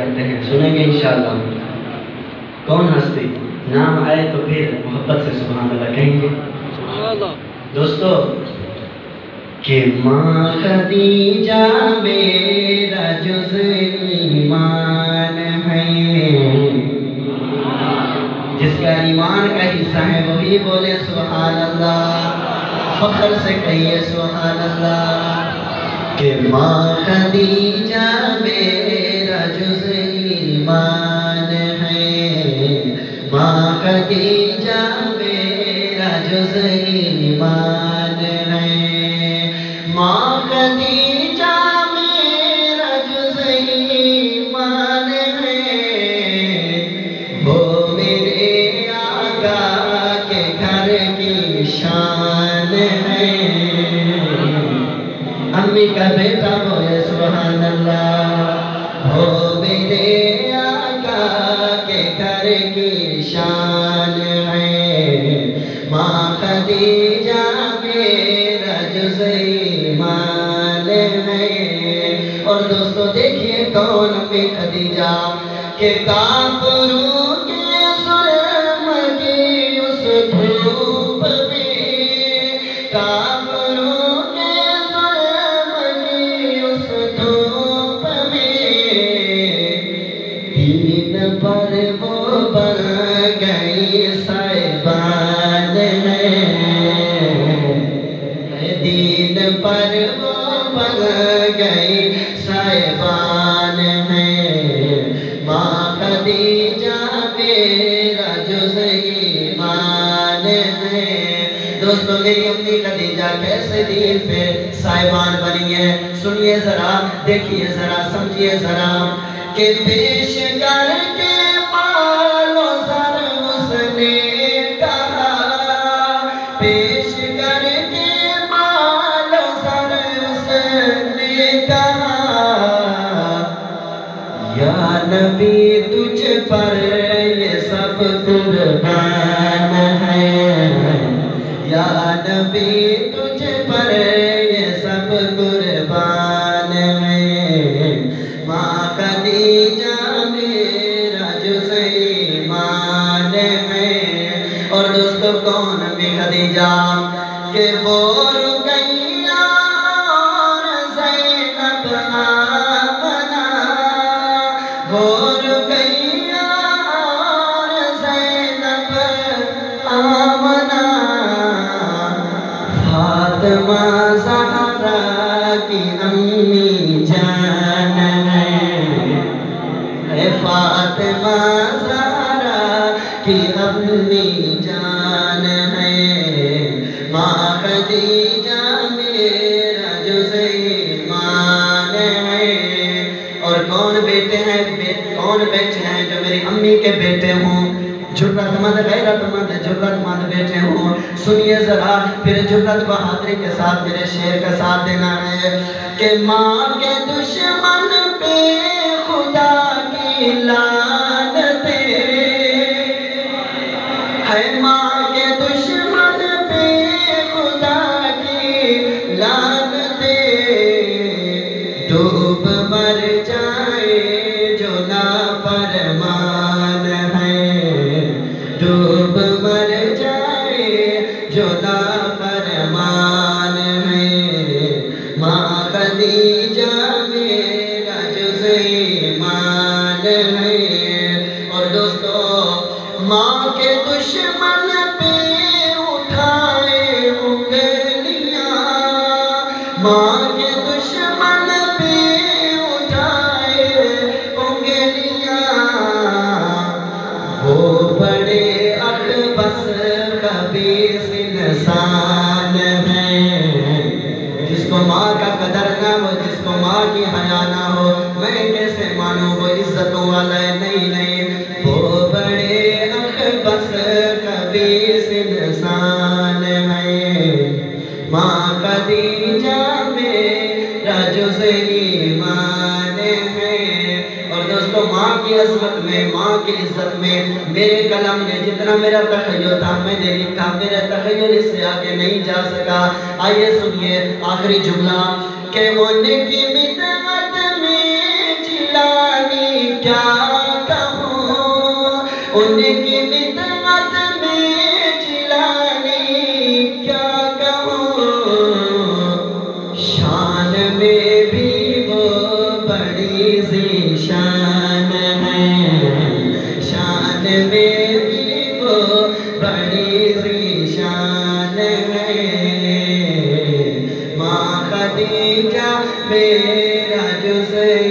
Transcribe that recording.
کرتے ہیں، سنیں گے انشاءاللہ۔ کون ہستی نام آئے تو پھر محبت سے سبحان اللہ کہیں گے۔ دوستو کہ ماں خدیجہ میرا جز ایمان ہے، جس کا ایمان کا حصہ ہے وہی بولے سبحان اللہ، فخر سے کہیے سبحان اللہ۔ کہ ماں خدیجہ میرا جز ایمان ہے، ماں خدیجہ میرا جز ایمان ہے، ماں خدیجہ میرا جز ایمان ہے، وہ میرے آقا کے گھر کی شان ہے۔ امی کا بیٹا بولے سبحان اللہ، وہ میرے آقا کے گھر کی شان ہے، ماں خدیجہ میرا جز ایمان ہے۔ اور دوستو دیکھیے کون امی خدیجہ کہ کافروں کے ظلم کی اس دھوپ میں، کافروں کے ظلم کی اس دھوپ میں، دین پر وہ بن گئی سائبان ہے، دین پر وہ بن گئی سائبان ہے، ماں خدیجہ میرا جز ایمان ہے۔ دوستو میری امی خدیجہ کیسے دین پہ سائبان بنی ہے، سنیے ذرا، دیکھیے ذرا، سمجھیے ذرا کہ پیش کر کے مال و زر اس نے کہا، پیش کر کے مال و زر اس نے کہا، یا نبی تجھ پر یہ سب قربان ہے، یا نبی تجھ پر یہ سب قربان ہے، ماں خدیجہ میرا جز ایمان ہے۔ اور دوستو کون امی خدیجہ کہ وہ رقیہ اور زینب آمنہ، وہ رقیہ اور زینب آمنہ، فاطمہ زہرا کی امی جان ہے، فاطمہ زہرا کی امی جان ہے، ماں خدیجہ میرا جز ایمان ہے۔ اور کون بیٹے ہیں، کون بیٹے ہیں جو میری امی کے بیٹے ہوں، جرت مند غیرت مند جرت مند بیٹے ہوں، سنیے ذرا، پھر جرت بہادری کے ساتھ میرے شعر کا ساتھ دینا ہے کہ ماں کے دشمن پہ خدا کی لعنتیں، ہے ماں کے دشمن پہ خدا کی لعنتیں، ڈوب مر جائے جو نافرمان ہے، ڈوب مر جائے جو نافرمان ہے، ماں خدیجہ میرا جز ایمان ہے۔ اور دوستو ماں کے دشمن پہ اٹھائے انگلیاں، ماں کے دشمن پہ اٹھائے انگلیاں، وہ بڑے اخبث خبیث انسان ہے، جس کو ماں کا قدر نہ ہو، جس کو ماں کی حیا نہ ہو، میں کیسے مانوں وہ عزتوں والا ہے؟ نہیں نہیں، وہ بڑے اخبث خبیث انسان ہے، ماں خدیجہ میرا جز ایمان ہے۔ اور دوستو ماں کی عظمت میں، ماں کی عزت میں میرے قلم نے جتنا میرا تخیل تھا میں نے لکھا، میرا تخیل اس سے آگے نہیں جا سکا۔ آئیے سنیے آخری جملہ کہ ان کی بدعت میں جلانی کیا کہوں، ان کی بدعت میں جلانی کیا کہوں، شان میں بھی وہ بڑی ذیشان ہے، شان میں بھی وہ بڑی ذیشان ہے، ماں خدیجہ میرا جزء